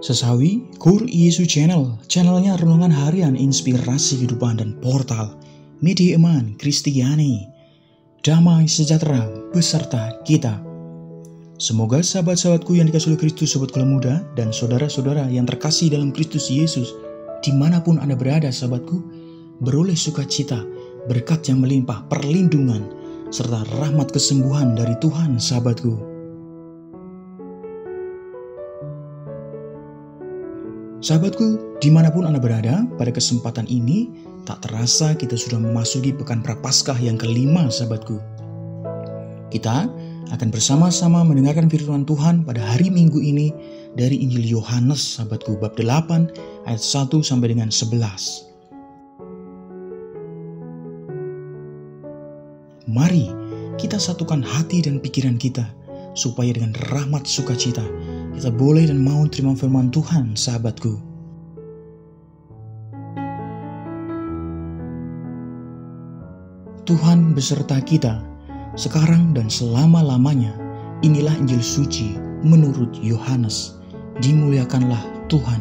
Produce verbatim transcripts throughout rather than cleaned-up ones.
Sesawi Kur Yesus Channel, channelnya renungan harian inspirasi kehidupan dan portal media iman Kristiani. Damai sejahtera beserta kita. Semoga sahabat-sahabatku yang dikasihi oleh Kristus, sobat kala muda, dan saudara-saudara yang terkasih dalam Kristus Yesus, dimanapun Anda berada sahabatku, beroleh sukacita, berkat yang melimpah, perlindungan, serta rahmat kesembuhan dari Tuhan sahabatku. Sahabatku, dimanapun Anda berada, pada kesempatan ini, tak terasa kita sudah memasuki pekan Prapaskah yang kelima sahabatku. Kita akan bersama-sama mendengarkan firman Tuhan pada hari Minggu ini dari Injil Yohanes sahabatku, bab delapan ayat satu sampai dengan sebelas. Mari kita satukan hati dan pikiran kita, supaya dengan rahmat sukacita kita boleh dan mau terima firman Tuhan sahabatku. Tuhan beserta kita sekarang dan selama-lamanya. Inilah Injil suci menurut Yohanes. Dimuliakanlah Tuhan.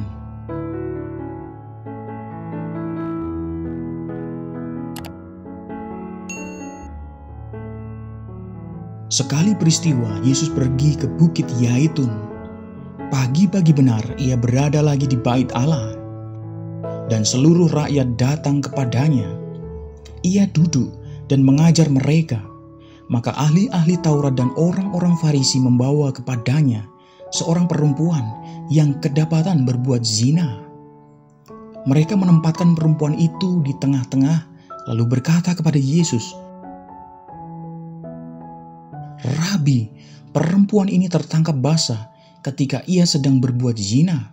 Sekali peristiwa, Yesus pergi ke Bukit Yaitun. Pagi-pagi benar ia berada lagi di bait Allah, dan seluruh rakyat datang kepadanya. Ia duduk dan mengajar mereka. Maka ahli-ahli Taurat dan orang-orang Farisi membawa kepadanya seorang perempuan yang kedapatan berbuat zina. Mereka menempatkan perempuan itu di tengah-tengah, lalu berkata kepada Yesus, "Rabi, perempuan ini tertangkap basah ketika ia sedang berbuat zina.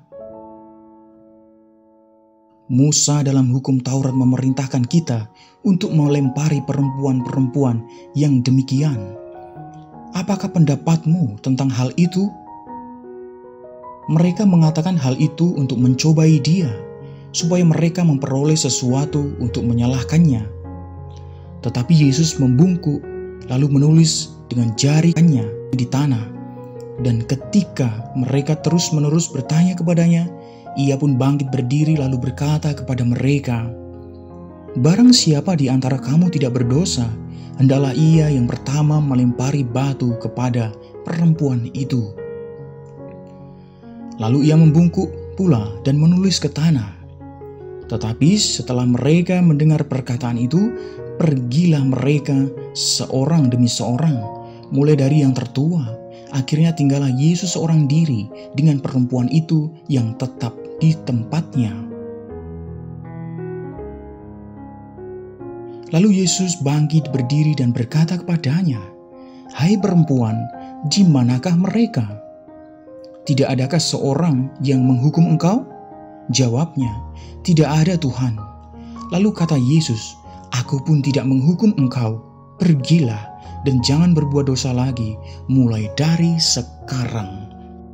Musa dalam hukum Taurat memerintahkan kita untuk melempari perempuan-perempuan yang demikian. Apakah pendapatmu tentang hal itu?" Mereka mengatakan hal itu untuk mencobai dia, supaya mereka memperoleh sesuatu untuk menyalahkannya. Tetapi Yesus membungkuk, lalu menulis dengan jarinya di tanah. Dan ketika mereka terus-menerus bertanya kepadanya, ia pun bangkit berdiri lalu berkata kepada mereka, "Barang siapa di antara kamu tidak berdosa, hendaklah ia yang pertama melempari batu kepada perempuan itu." Lalu ia membungkuk pula dan menulis ke tanah. Tetapi setelah mereka mendengar perkataan itu, pergilah mereka seorang demi seorang, mulai dari yang tertua. Akhirnya tinggallah Yesus seorang diri dengan perempuan itu yang tetap di tempatnya. Lalu Yesus bangkit berdiri dan berkata kepadanya, "Hai perempuan, di manakah mereka? Tidak adakah seorang yang menghukum engkau?" Jawabnya, "Tidak ada Tuhan." Lalu kata Yesus, "Aku pun tidak menghukum engkau. Pergilah dan jangan berbuat dosa lagi mulai dari sekarang."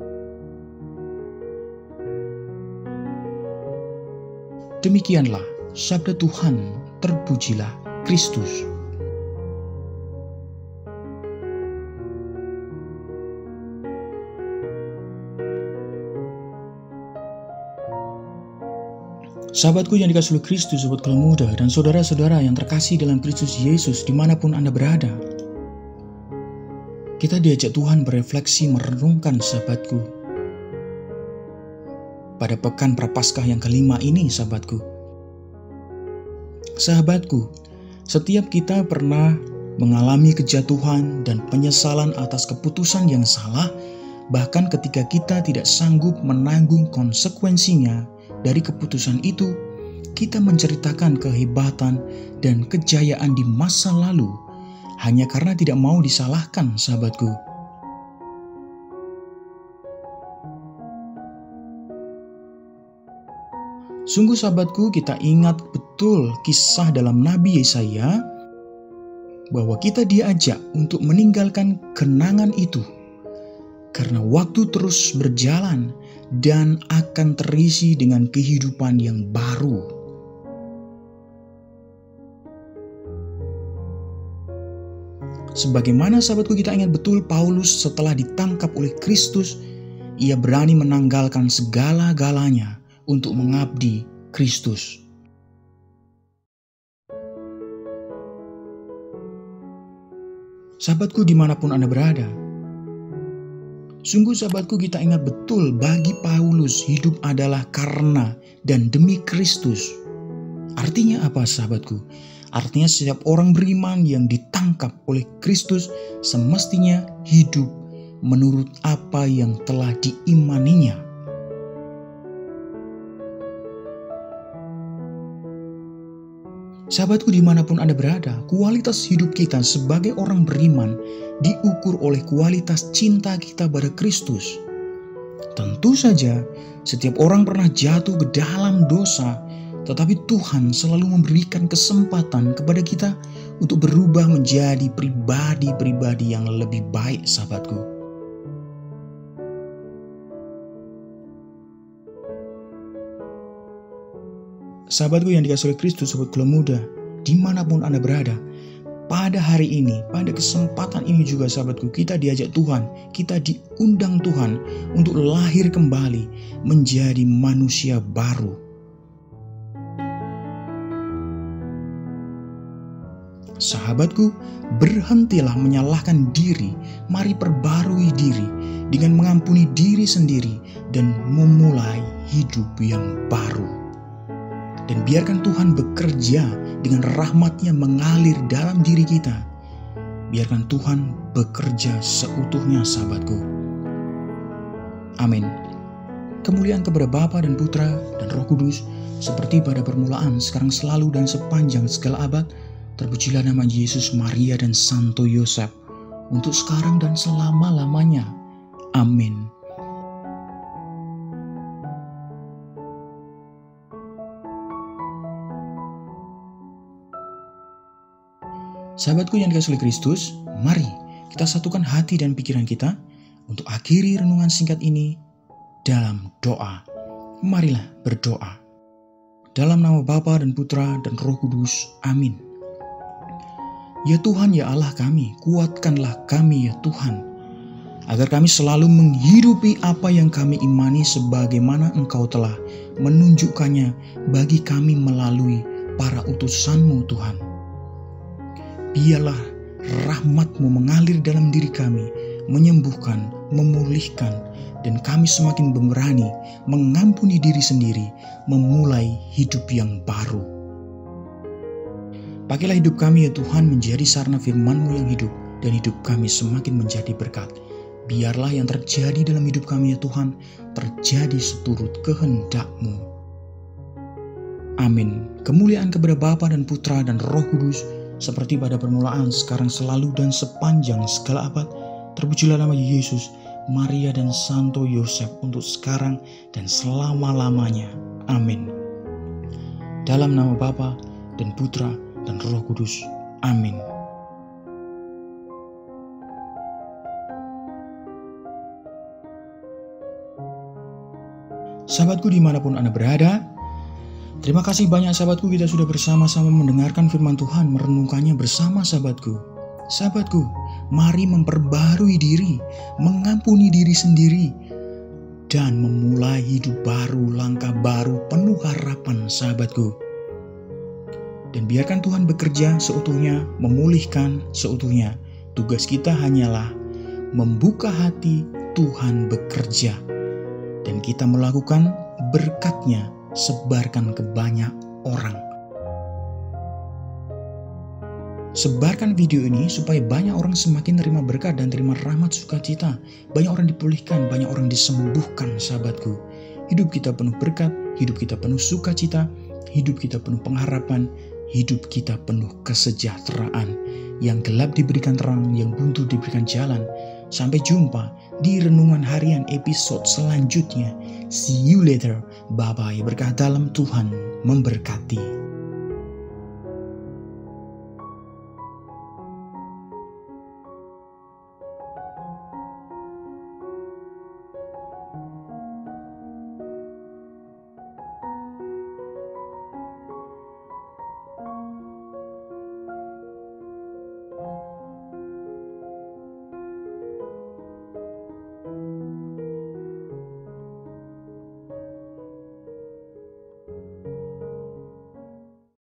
Demikianlah sabda Tuhan, terpujilah Kristus. Sahabatku yang dikasihi oleh Kristus, sobat kala muda, dan saudara-saudara yang terkasih dalam Kristus Yesus dimanapun Anda berada, kita diajak Tuhan berefleksi merenungkan sahabatku. Pada pekan Prapaskah yang kelima ini sahabatku. Sahabatku, setiap kita pernah mengalami kejatuhan dan penyesalan atas keputusan yang salah, bahkan ketika kita tidak sanggup menanggung konsekuensinya dari keputusan itu, kita menceritakan kehebatan dan kejayaan di masa lalu hanya karena tidak mau disalahkan sahabatku. Sungguh sahabatku, kita ingat betul kisah dalam Nabi Yesaya bahwa kita diajak untuk meninggalkan kenangan itu karena waktu terus berjalan dan akan terisi dengan kehidupan yang baru. Sebagaimana sahabatku kita ingat betul Paulus setelah ditangkap oleh Kristus, ia berani menanggalkan segala-galanya untuk mengabdi Kristus. Sahabatku, dimanapun Anda berada, sungguh sahabatku, kita ingat betul bagi Paulus hidup adalah karena dan demi Kristus. Artinya apa sahabatku? Artinya setiap orang beriman yang ditangkap oleh Kristus semestinya hidup menurut apa yang telah diimaninya. Sahabatku, dimanapun Anda berada, kualitas hidup kita sebagai orang beriman diukur oleh kualitas cinta kita pada Kristus. Tentu saja, setiap orang pernah jatuh ke dalam dosa, tetapi Tuhan selalu memberikan kesempatan kepada kita untuk berubah menjadi pribadi-pribadi yang lebih baik, sahabatku. Sahabatku yang dikasihi oleh Kristus, sobat Gula Muda, dimanapun Anda berada, pada hari ini, pada kesempatan ini juga sahabatku, kita diajak Tuhan, kita diundang Tuhan untuk lahir kembali menjadi manusia baru. Sahabatku, berhentilah menyalahkan diri, mari perbarui diri dengan mengampuni diri sendiri dan memulai hidup yang baru. Dan biarkan Tuhan bekerja dengan rahmat-Nya mengalir dalam diri kita. Biarkan Tuhan bekerja seutuhnya, sahabatku. Amin. Kemuliaan kepada Bapa dan Putra dan Roh Kudus, seperti pada permulaan, sekarang, selalu, dan sepanjang segala abad. Terpujilah nama Yesus, Maria, dan Santo Yosef, untuk sekarang dan selama-lamanya. Amin. Sahabatku yang dikasihi oleh Kristus, mari kita satukan hati dan pikiran kita untuk akhiri renungan singkat ini dalam doa. Marilah berdoa. Dalam nama Bapa dan Putra dan Roh Kudus. Amin. Ya Tuhan, ya Allah kami, kuatkanlah kami ya Tuhan, agar kami selalu menghidupi apa yang kami imani sebagaimana Engkau telah menunjukkannya bagi kami melalui para utusan-Mu Tuhan. Biarlah rahmat-Mu mengalir dalam diri kami, menyembuhkan, memulihkan, dan kami semakin berani mengampuni diri sendiri, memulai hidup yang baru. Pakailah hidup kami ya Tuhan menjadi sarana firman-Mu yang hidup, dan hidup kami semakin menjadi berkat. Biarlah yang terjadi dalam hidup kami ya Tuhan, terjadi seturut kehendak-Mu. Amin. Kemuliaan kepada Bapa dan Putra dan Roh Kudus, seperti pada permulaan, sekarang, selalu, dan sepanjang segala abad. Terpujilah nama Yesus, Maria, dan Santo Yosef, untuk sekarang dan selama-lamanya. Amin. Dalam nama Bapa dan Putra dan Roh Kudus. Amin. Sahabatku dimanapun Anda berada, terima kasih banyak sahabatku, kita sudah bersama-sama mendengarkan firman Tuhan, merenungkannya bersama sahabatku. Sahabatku, mari memperbarui diri, mengampuni diri sendiri, dan memulai hidup baru, langkah baru, penuh harapan sahabatku. Dan biarkan Tuhan bekerja seutuhnya, memulihkan seutuhnya. Tugas kita hanyalah membuka hati, Tuhan bekerja, dan kita melakukan berkat-Nya, sebarkan ke banyak orang. Sebarkan video ini supaya banyak orang semakin terima berkat dan terima rahmat sukacita. Banyak orang dipulihkan, banyak orang disembuhkan sahabatku. Hidup kita penuh berkat, hidup kita penuh sukacita, hidup kita penuh pengharapan, hidup kita penuh kesejahteraan. Yang gelap diberikan terang, yang buntu diberikan jalan. Sampai jumpa di renungan harian episode selanjutnya. See you later. Bye-bye. Berkah dalam Tuhan memberkati.